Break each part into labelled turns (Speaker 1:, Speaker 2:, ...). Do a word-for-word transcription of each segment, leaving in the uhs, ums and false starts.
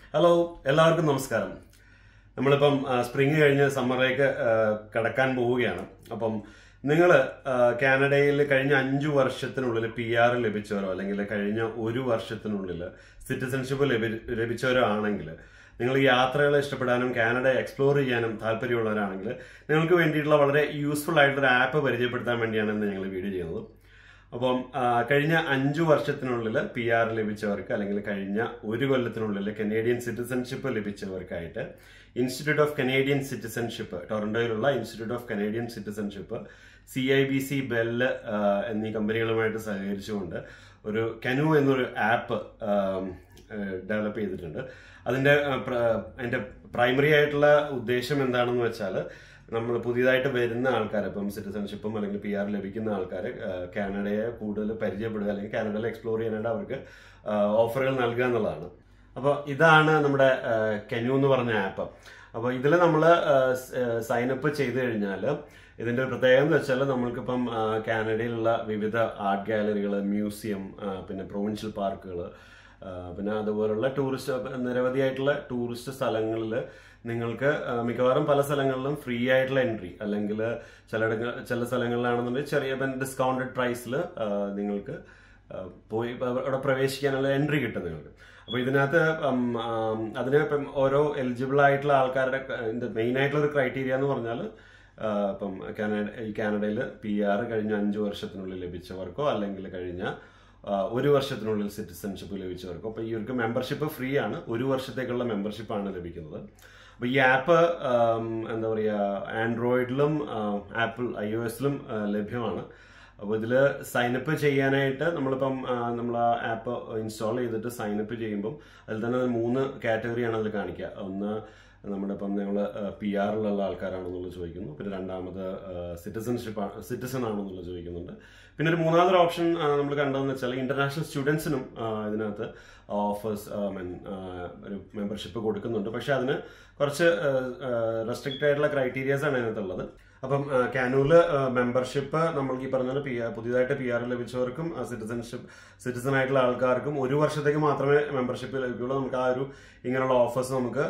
Speaker 1: Hello, എല്ലാവർക്കും നമസ്കാരം. നമ്മളിപ്പം സ്പ്രിംഗ് കഴിഞ്ഞ് സമ്മറിലേക്ക് കടക്കാൻ പോവുകയാണ്. അപ്പം നിങ്ങൾ കാനഡയിൽ കഴിഞ്ഞ അഞ്ചു വർഷത്തിനുള്ളിൽ പി ആർ ലഭിച്ചവരോ അല്ലെങ്കിൽ കഴിഞ്ഞ ഒരു വർഷത്തിനുള്ളിൽ സിറ്റിസൺഷിപ്പ് ലഭിച്ചവരോ ആണെങ്കിൽ, നിങ്ങൾ യാത്രകൾ ഇഷ്ടപ്പെടാനും കാനഡ എക്സ്പ്ലോർ ചെയ്യാനും താല്പര്യമുള്ളവരാണെങ്കിൽ നിങ്ങൾക്ക് വേണ്ടിയിട്ടുള്ള വളരെ യൂസ്ഫുൾ ആയിട്ടുള്ള ആപ്പ് പരിചയപ്പെടുത്താൻ വേണ്ടിയാണ് ഇന്ന് ഞങ്ങൾ വീഡിയോ ചെയ്യുന്നത്. അപ്പം കഴിഞ്ഞ അഞ്ചു വർഷത്തിനുള്ളിൽ പി ആർ ലഭിച്ചവർക്ക് അല്ലെങ്കിൽ കഴിഞ്ഞ ഒരു കൊല്ലത്തിനുള്ളിൽ കനേഡിയൻ സിറ്റിസൺഷിപ്പ് ലഭിച്ചവർക്കായിട്ട് ഇൻസ്റ്റിറ്റ്യൂട്ട് ഓഫ് കനേഡിയൻ സിറ്റിസൺഷിപ്പ്, ടൊറന്റോയിലുള്ള institute of Canadian citizenship, C I B C, Bell എന്നീ കമ്പനികളുമായിട്ട് സഹകരിച്ചുകൊണ്ട് ഒരു കനു എന്നൊരു ആപ്പ് ഡെവലപ്പ് ചെയ്തിട്ടുണ്ട്. അതിന്റെ അതിന്റെ പ്രൈമറി ആയിട്ടുള്ള ഉദ്ദേശം എന്താണെന്ന് വെച്ചാൽ, നമ്മൾ പുതിയതായിട്ട് വരുന്ന ആൾക്കാർ, ഇപ്പം സിറ്റിസൺഷിപ്പും അല്ലെങ്കിൽ പി ആർ ലഭിക്കുന്ന ആൾക്കാർ കാനഡയെ കൂടുതൽ പരിചയപ്പെടുക അല്ലെങ്കിൽ കാനഡയിൽ എക്സ്പ്ലോർ ചെയ്യാനായിട്ട് അവർക്ക് ഓഫറുകൾ നൽകുക എന്നുള്ളതാണ്. അപ്പോൾ ഇതാണ് നമ്മുടെ കെനു എന്ന് പറഞ്ഞ ആപ്പ്. അപ്പോൾ ഇതിൽ നമ്മൾ സൈനപ്പ് ചെയ്ത് കഴിഞ്ഞാൽ ഇതിന്റെ ഒരു പ്രത്യേകത എന്ന് വെച്ചാൽ, നമ്മൾക്കിപ്പം കാനഡയിലുള്ള വിവിധ ആർട്ട് ഗാലറികൾ, മ്യൂസിയം, പിന്നെ പ്രൊവിൻഷ്യൽ പാർക്കുകൾ, പിന്നെ അതുപോലുള്ള ടൂറിസ്റ്റ് നിരവധിയായിട്ടുള്ള ടൂറിസ്റ്റ് സ്ഥലങ്ങളിൽ നിങ്ങൾക്ക് മിക്കവാറും പല സ്ഥലങ്ങളിലും ഫ്രീ ആയിട്ടുള്ള എൻട്രി, അല്ലെങ്കിൽ ചില ചില സ്ഥലങ്ങളിലാണെന്നുണ്ടെങ്കിൽ ചെറിയ ഡിസ്കൗണ്ടഡ് പ്രൈസിൽ നിങ്ങൾക്ക് പോയി അവിടെ പ്രവേശിക്കാനുള്ള എൻട്രി കിട്ടും നിങ്ങൾക്ക്. അപ്പോൾ ഇതിനകത്ത് അതിന് ഇപ്പം ഓരോ എലിജിബിൾ ആയിട്ടുള്ള ആൾക്കാരുടെ മെയിൻ ആയിട്ടുള്ള ഒരു ക്രൈറ്റീരിയ എന്ന് പറഞ്ഞാൽ, ഇപ്പം കാനഡ ഈ കാനഡയിൽ പി ആർ കഴിഞ്ഞ അഞ്ചു വർഷത്തിനുള്ളിൽ ലഭിച്ചവർക്കോ അല്ലെങ്കിൽ കഴിഞ്ഞ ഒരു വർഷത്തിനുള്ളിൽ സിറ്റിസൺഷിപ്പ് ലഭിച്ചവർക്കോ. അപ്പോൾ ഈ ഒരു മെമ്പർഷിപ്പ് ഫ്രീ ആണ്, ഒരു വർഷത്തേക്കുള്ള മെമ്പർഷിപ്പാണ് ലഭിക്കുന്നത്. അപ്പോൾ ഈ ആപ്പ് എന്താ പറയുക, ആൻഡ്രോയിഡിലും ആപ്പിൾ ഐ ഒ എസിലും ലഭ്യമാണ്. അപ്പോൾ ഇതിൽ സൈനപ്പ് ചെയ്യാനായിട്ട് നമ്മളിപ്പം നമ്മൾ ആ ആപ്പ് ഇൻസ്റ്റാൾ ചെയ്തിട്ട് സൈനപ്പ് ചെയ്യുമ്പം അതിൽ തന്നെ മൂന്ന് കാറ്റഗറിയാണ് അതിൽ കാണിക്കുക. ഒന്ന് നമ്മുടെ ഇപ്പം നിങ്ങൾ പി ആറിലുള്ള ആൾക്കാരാണെന്നുള്ളത് ചോദിക്കുന്നു, പിന്നെ രണ്ടാമത് സിറ്റിസൺഷിപ്പ് സിറ്റിസൺ ആണെന്നുള്ളത് ചോദിക്കുന്നുണ്ട്, പിന്നെ ഒരു മൂന്നാമതൊരു ഓപ്ഷൻ നമ്മൾ കണ്ടതെന്ന് വെച്ചാൽ ഇന്റർനാഷണൽ സ്റ്റുഡൻസിനും ഇതിനകത്ത് ഓഫേഴ്സ് മീൻ ഒരു മെമ്പർഷിപ്പ് കൊടുക്കുന്നുണ്ട്. പക്ഷെ അതിന് കുറച്ച് റെസ്ട്രിക്റ്റ് ആയിട്ടുള്ള ക്രൈറ്റീരിയാസ് ആണ് അതിനകത്തുള്ളത്. അപ്പം കാനൂല് മെമ്പർഷിപ്പ് നമ്മൾക്ക് ഈ പറഞ്ഞ പി പുതിയതായിട്ട് പി ആർ ലഭിച്ചവർക്കും സിറ്റിസൺഷിപ്പ് സിറ്റിസൺ ആയിട്ടുള്ള ആൾക്കാർക്കും ഒരു വർഷത്തേക്ക് മാത്രമേ മെമ്പർഷിപ്പ് ലഭിക്കുള്ളൂ. നമുക്ക് ആ ഒരു ഇങ്ങനെയുള്ള ഓഫേഴ്സ് നമുക്ക്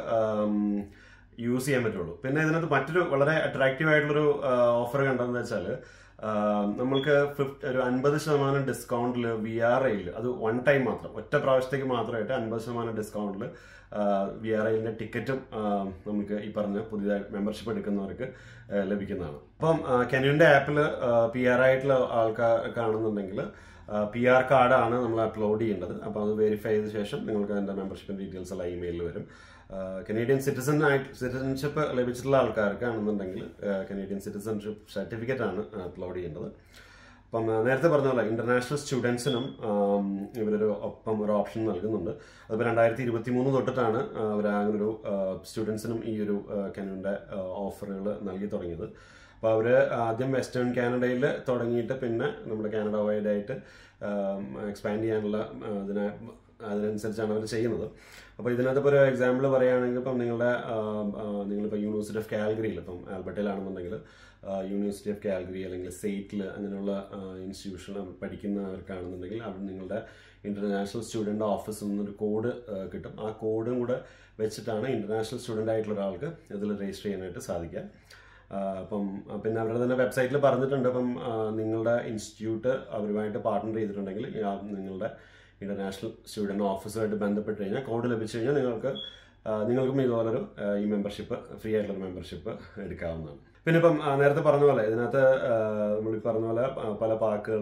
Speaker 1: യൂസ് ചെയ്യാൻ പറ്റുള്ളൂ. പിന്നെ ഇതിനകത്ത് മറ്റൊരു വളരെ അട്രാക്റ്റീവ് ആയിട്ടുള്ളൊരു ഓഫർ കണ്ടതെന്ന് വെച്ചാൽ, നമ്മൾക്ക് ഫിഫ്റ്റ് ഒരു അൻപത് ശതമാനം ഡിസ്കൗണ്ടിൽ വി ആർ ഐയിൽ, അത് വൺ ടൈം മാത്രം, ഒറ്റ പ്രാവശ്യത്തേക്ക് മാത്രമായിട്ട് അൻപത് ശതമാനം ഡിസ്കൗണ്ടിൽ വി ആർ ഐന്റെ ടിക്കറ്റും നമുക്ക് ഈ പറഞ്ഞ പുതിയതായി മെമ്പർഷിപ്പ് എടുക്കുന്നവർക്ക് ലഭിക്കുന്നതാണ്. അപ്പം കെനുവിന്റെ ആപ്പിൽ പി ആർ ആയിട്ടുള്ള ആൾക്കാർ കാണുന്നുണ്ടെങ്കിൽ പി ആർ കാർഡാണ് നമ്മൾ അപ്ലോഡ് ചെയ്യേണ്ടത്. അപ്പോൾ അത് വെരിഫൈ ചെയ്ത ശേഷം നിങ്ങൾക്ക് അതിന്റെ മെമ്പർഷിപ്പിന്റെ ഡീറ്റെയിൽസ് എല്ലാം ഇമെയിലിൽ വരും. കനേഡിയൻ സിറ്റിസൺ ആയിട്ട് സിറ്റിസൺഷിപ്പ് ലഭിച്ചിട്ടുള്ള ആൾക്കാർക്കാണെന്നുണ്ടെങ്കിൽ കനേഡിയൻ സിറ്റിസൺഷിപ്പ് സർട്ടിഫിക്കറ്റ് ആണ് അപ്ലോഡ് ചെയ്യേണ്ടത്. അപ്പം നേരത്തെ പറഞ്ഞ പോലെ ഇന്റർനാഷണൽ സ്റ്റുഡൻസിനും ഇവരൊരു ഒപ്പം ഒരു ഓപ്ഷൻ നൽകുന്നുണ്ട്. അതിപ്പോൾ രണ്ടായിരത്തി ഇരുപത്തി മൂന്ന് തൊട്ടിട്ടാണ് അവർ അങ്ങനൊരു സ്റ്റുഡൻസിനും ഈ ഒരു കെനുവിന്റെ ഓഫറുകൾ നൽകി തുടങ്ങിയത്. അപ്പോൾ അവർ ആദ്യം വെസ്റ്റേൺ കാനഡയിൽ തുടങ്ങിയിട്ട് പിന്നെ നമ്മുടെ കാനഡ വൈഡ് ആയിട്ട് എക്സ്പാൻഡ് ചെയ്യാനുള്ള അതിനെ അതിനനുസരിച്ചാണ് അവർ ചെയ്യുന്നത്. അപ്പോൾ ഇതിനകത്ത് ഇപ്പോൾ ഒരു എക്സാമ്പിൾ പറയുകയാണെങ്കിൽ, ഇപ്പം നിങ്ങളുടെ നിങ്ങളിപ്പോൾ യൂണിവേഴ്സിറ്റി ഓഫ് കാൽഗറിയിൽ, ഇപ്പം ആൽബർട്ടയിലാണെന്നുണ്ടെങ്കിൽ യൂണിവേഴ്സിറ്റി ഓഫ് കാൽഗറി അല്ലെങ്കിൽ സെയ്റ്റിൽ അങ്ങനെയുള്ള ഇൻസ്റ്റിറ്റ്യൂഷൻ പഠിക്കുന്നവർക്കാണെന്നുണ്ടെങ്കിൽ അവിടെ നിങ്ങളുടെ ഇന്റർനാഷണൽ സ്റ്റുഡന്റ് ഓഫീസിൽ നിന്നൊരു കോഡ് കിട്ടും. ആ കോഡും കൂടെ വെച്ചിട്ടാണ് ഇന്റർനാഷണൽ സ്റ്റുഡന്റ് ആയിട്ടുള്ള ഒരാൾക്ക് ഇതിൽ രജിസ്റ്റർ ചെയ്യാനായിട്ട് സാധിക്കുക. അപ്പം പിന്നെ അവരുടെ തന്നെ വെബ്സൈറ്റിൽ പറഞ്ഞിട്ടുണ്ട്, അപ്പം നിങ്ങളുടെ ഇൻസ്റ്റിറ്റ്യൂട്ട് അവരുമായിട്ട് പാർട്ണർ ചെയ്തിട്ടുണ്ടെങ്കിൽ നിങ്ങളുടെ ഇന്റർനാഷണൽ സ്റ്റുഡന്റ് ഓഫീസുമായിട്ട് ബന്ധപ്പെട്ട് കഴിഞ്ഞാൽ കോഡ് ലഭിച്ചു കഴിഞ്ഞാൽ നിങ്ങൾക്ക് നിങ്ങൾക്കും ഇതുപോലൊരു ഈ മെമ്പർഷിപ്പ് ഫ്രീ ആയിട്ടുള്ള മെമ്പർഷിപ്പ് എടുക്കാവുന്നതാണ്. പിന്നെ ഇപ്പം നേരത്തെ പറഞ്ഞ പോലെ ഇതിനകത്ത് നമ്മൾ ഈ പറഞ്ഞ പോലെ പല പാർക്കുകൾ,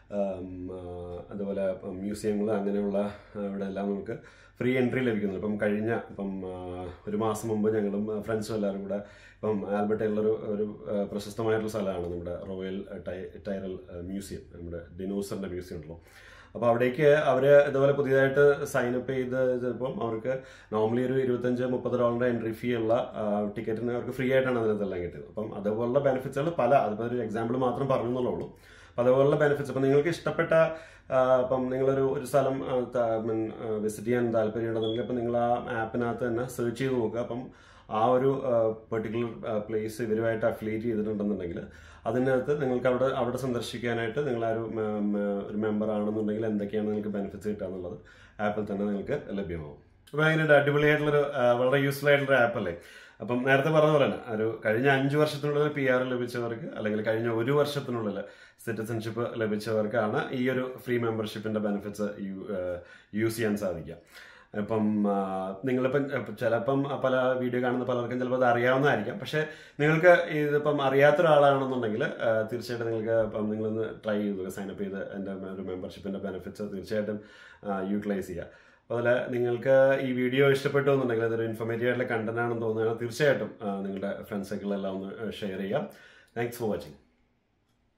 Speaker 1: അതുപോലെ മ്യൂസിയങ്ങൾ, അങ്ങനെയുള്ള ഇവിടെ എല്ലാം നമുക്ക് ഫ്രീ എൻട്രി ലഭിക്കുന്നു. ഇപ്പം കഴിഞ്ഞ ഇപ്പം ഒരു മാസം മുമ്പ് ഞങ്ങളും ഫ്രണ്ട്സും എല്ലാവരും കൂടെ ഇപ്പം ആൽബർട്ടയിലുള്ളൊരു ഒരു പ്രശസ്തമായിട്ടുള്ള സ്ഥലമാണ് നമ്മുടെ റോയൽ ടൈറൽ മ്യൂസിയം, നമ്മുടെ ഡിനോസറിന്റെ മ്യൂസിയം ഉണ്ടല്ലോ. അപ്പോൾ അവിടേക്ക് അവർ ഇതുപോലെ പുതിയതായിട്ട് സൈനപ്പ് ചെയ്ത് ചിലപ്പം അവർക്ക് നോർമലി ഒരു ഇരുപത്തഞ്ച് മുപ്പത് ഡോളറിന്റെ എൻട്രി ഫീ ഉള്ള ടിക്കറ്റിന് അവർക്ക് ഫ്രീ ആയിട്ടാണ് അതിനകത്തെല്ലാം കിട്ടിയത്. അപ്പം അതുപോലുള്ള ബെനിഫിറ്റ്സുകൾ പല, അതിപ്പോൾ ഒരു എക്സാമ്പിൾ മാത്രം പറഞ്ഞെന്നുള്ളൂ. അപ്പം അതുപോലുള്ള ബെനിഫിറ്റ്സ് ഇപ്പം നിങ്ങൾക്ക് ഇഷ്ടപ്പെട്ട ഇപ്പം നിങ്ങളൊരു ഒരു സ്ഥലം വിസിറ്റ് ചെയ്യാൻ താല്പര്യമുണ്ടെന്നുണ്ടെങ്കിൽ ഇപ്പം നിങ്ങൾ ആ ആപ്പിനകത്ത് തന്നെ സെർച്ച് ചെയ്ത് നോക്കുക. അപ്പം ആ ഒരു പെർട്ടിക്കുലർ പ്ലേസ് ഇവരുമായിട്ട് അഫിലിയേറ്റ് ചെയ്തിട്ടുണ്ടെന്നുണ്ടെങ്കിൽ അതിനകത്ത് നിങ്ങൾക്ക് അവിടെ അവിടെ സന്ദർശിക്കാനായിട്ട് നിങ്ങൾ ആ ഒരു ഒരു മെമ്പർ ആണെന്നുണ്ടെങ്കിൽ എന്തൊക്കെയാണ് നിങ്ങൾക്ക് ബെനിഫിറ്റ്സ് കിട്ടുക എന്നുള്ളത് ആപ്പിൽ തന്നെ നിങ്ങൾക്ക് ലഭ്യമാവും. അപ്പോൾ അതിനൊരു അടിപൊളിയായിട്ടുള്ളൊരു വളരെ യൂസ്ഫുൾ ആയിട്ടുള്ളൊരു ആപ്പ് അല്ലേ. അപ്പം നേരത്തെ പറഞ്ഞ പോലെ തന്നെ ഒരു കഴിഞ്ഞ അഞ്ച് വർഷത്തിനുള്ളിൽ പി ആർ ലഭിച്ചവർക്ക് അല്ലെങ്കിൽ കഴിഞ്ഞ ഒരു വർഷത്തിനുള്ളിൽ സിറ്റിസൺഷിപ്പ് ലഭിച്ചവർക്കാണ് ഈ ഒരു ഫ്രീ മെമ്പർഷിപ്പിന്റെ ബെനിഫിറ്റ്സ് യൂസ് ചെയ്യാൻ സാധിക്കുക. ഇപ്പം നിങ്ങളിപ്പം ചിലപ്പം പല വീഡിയോ കാണുന്ന പലർക്കും ചിലപ്പോൾ അത് അറിയാവുന്നതായിരിക്കാം. പക്ഷേ നിങ്ങൾക്ക് ഇതിപ്പം അറിയാത്ത ഒരാളാണെന്നുണ്ടെങ്കിൽ തീർച്ചയായിട്ടും നിങ്ങൾക്ക് ഇപ്പം നിങ്ങളൊന്ന് ട്രൈ ചെയ്തു സൈനപ്പ് ചെയ്ത് എൻ്റെ ഒരു മെമ്പർഷിപ്പിന്റെ ബെനിഫിറ്റ്സ് തീർച്ചയായിട്ടും യൂട്ടിലൈസ് ചെയ്യുക. അതുപോലെ നിങ്ങൾക്ക് ഈ വീഡിയോ ഇഷ്ടപ്പെട്ടു എന്നുണ്ടെങ്കിൽ അതൊരു ഇൻഫോർമേറ്റീവ് ആയിട്ടുള്ള കണ്ടന്റ് ആണെന്ന് തോന്നുകയാണെങ്കിൽ തീർച്ചയായിട്ടും നിങ്ങളുടെ ഫ്രണ്ട്സ് സർക്കിളെല്ലാം ഒന്ന് ഷെയർ ചെയ്യാം. Thanks for watching.